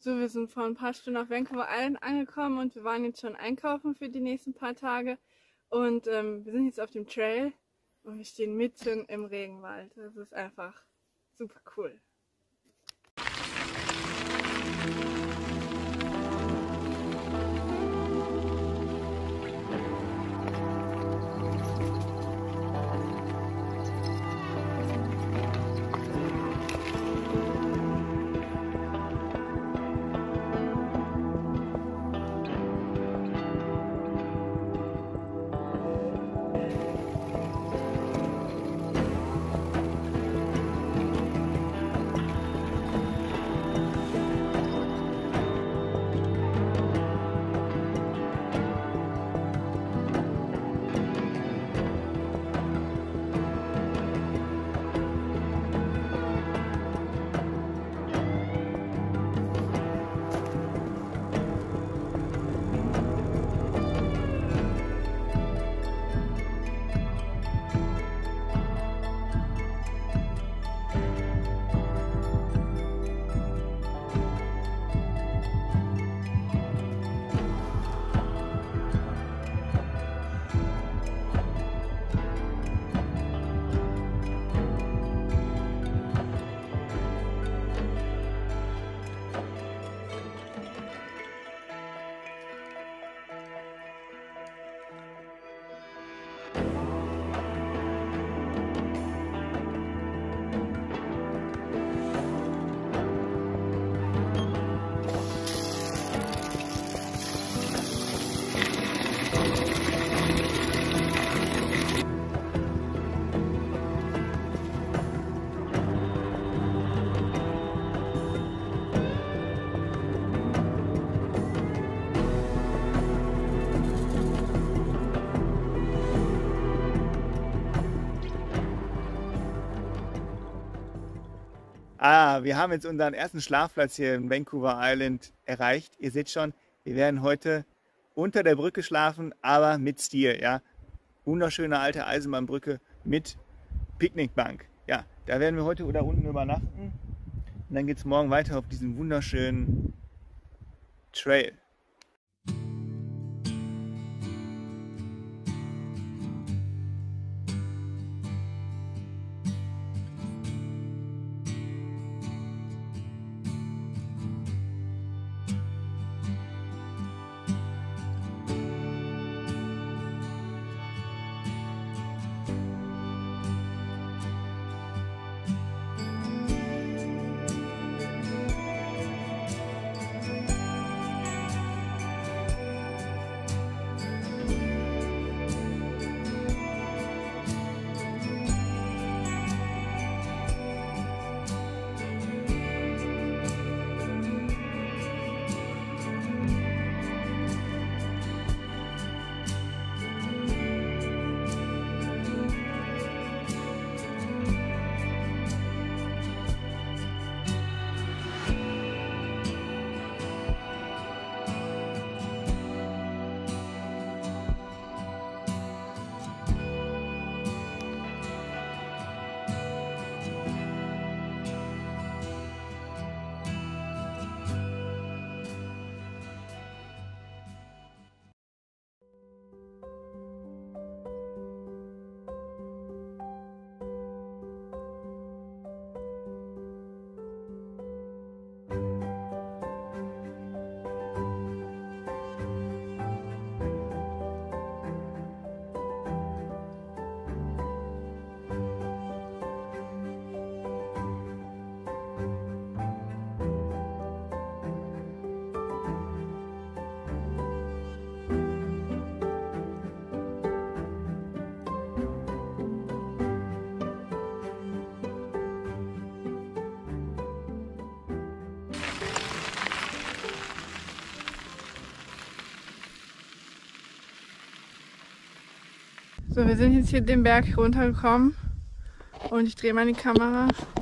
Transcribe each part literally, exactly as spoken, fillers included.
So, wir sind vor ein paar Stunden auf Vancouver Island angekommen und wir waren jetzt schon einkaufen für die nächsten paar Tage. Und ähm, wir sind jetzt auf dem Trail und wir stehen mitten im Regenwald. Das ist einfach super cool. Ah, wir haben jetzt unseren ersten Schlafplatz hier in Vancouver Island erreicht. Ihr seht schon, wir werden heute unter der Brücke schlafen, aber mit Stil. Ja? Wunderschöne alte Eisenbahnbrücke mit Picknickbank. Ja, da werden wir heute da unten übernachten. Und dann geht es morgen weiter auf diesen wunderschönen Trail. So, wir sind jetzt hier den Berg runtergekommen und ich drehe mal die Kamera.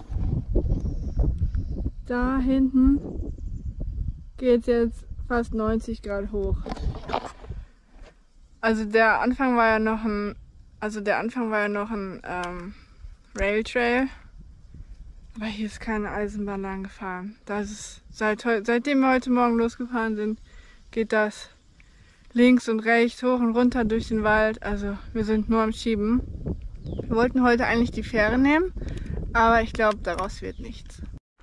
Da hinten geht es jetzt fast neunzig Grad hoch. Also der Anfang war ja noch ein, also der Anfang war ja noch ein ähm, Rail Trail, Aber hier ist keine Eisenbahn lang gefahren. Das ist, seit, seitdem wir heute Morgen losgefahren sind, geht das links und rechts, hoch und runter durch den Wald. Also wir sind nur am Schieben. Wir wollten heute eigentlich die Fähre nehmen, aber ich glaube, daraus wird nichts.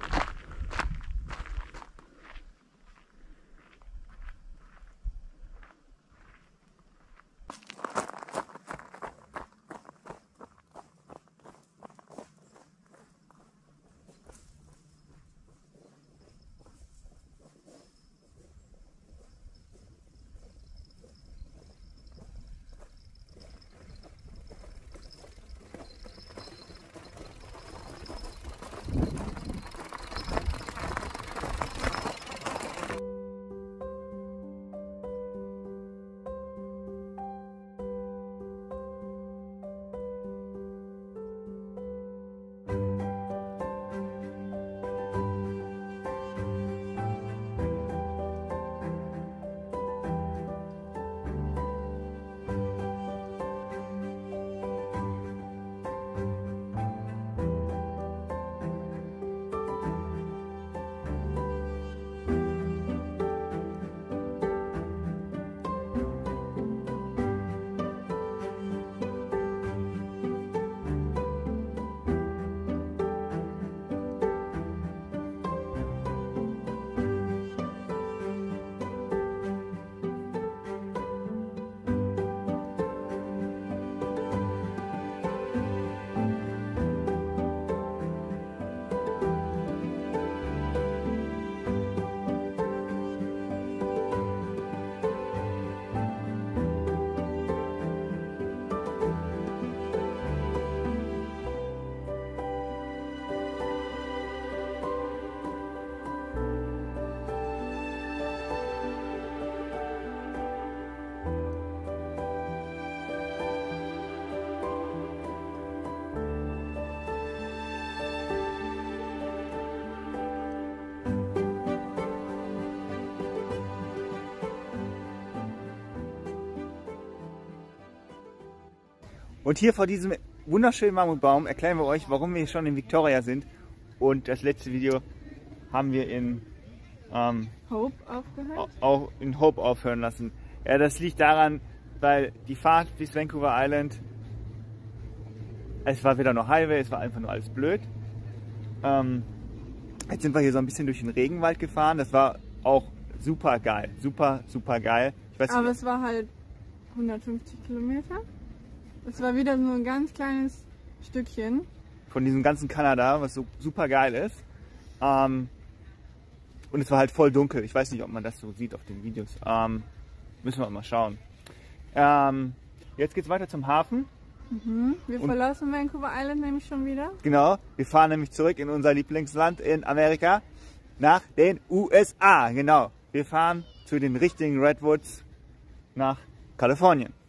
Und hier vor diesem wunderschönen Mammutbaum erklären wir euch, warum wir schon in Victoria sind. Und das letzte Video haben wir in ähm, Hope aufgehört? Auch in Hope aufhören lassen. Ja, das liegt daran, weil die Fahrt bis Vancouver Island, es war wieder nur Highway, es war einfach nur alles blöd. Ähm, jetzt sind wir hier so ein bisschen durch den Regenwald gefahren. Das war auch super geil, super, super geil. Ich weiß Aber nicht, es war halt hundertfünfzig Kilometer. Es war wieder nur ein ganz kleines Stückchen. Von diesem ganzen Kanada, was so super geil ist. Ähm, und es war halt voll dunkel. Ich weiß nicht, ob man das so sieht auf den Videos. Ähm, müssen wir mal schauen. Ähm, jetzt geht's weiter zum Hafen. Mhm. Wir und verlassen Vancouver Island nämlich schon wieder. Genau, wir fahren nämlich zurück in unser Lieblingsland in Amerika, nach den U S A. Genau, wir fahren zu den richtigen Redwoods nach Kalifornien.